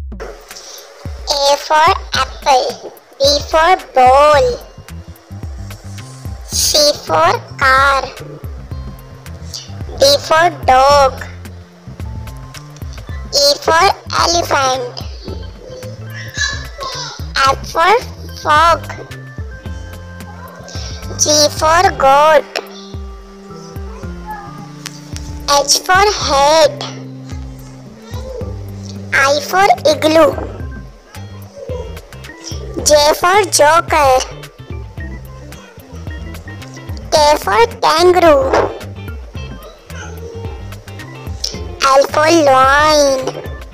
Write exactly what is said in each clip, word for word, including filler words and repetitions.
A for apple. B for bowl. C for car. D for dog. E for elephant. F for frog. G for goat. H for head. I for igloo. J for joker. K for kangaroo. L for lion.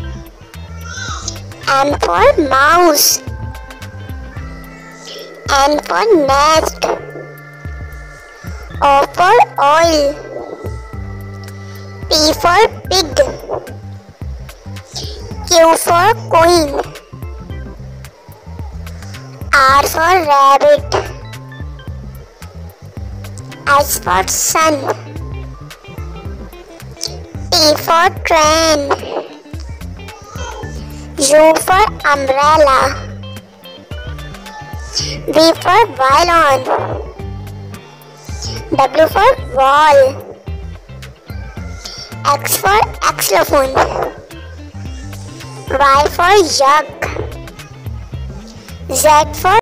M for mouse. N for nest. O for oil. P for pig. Q for queen. R for rabbit. S for sun. T for train. U for umbrella. V for violin. W for wall. X for xylophone. Y for jug. Z for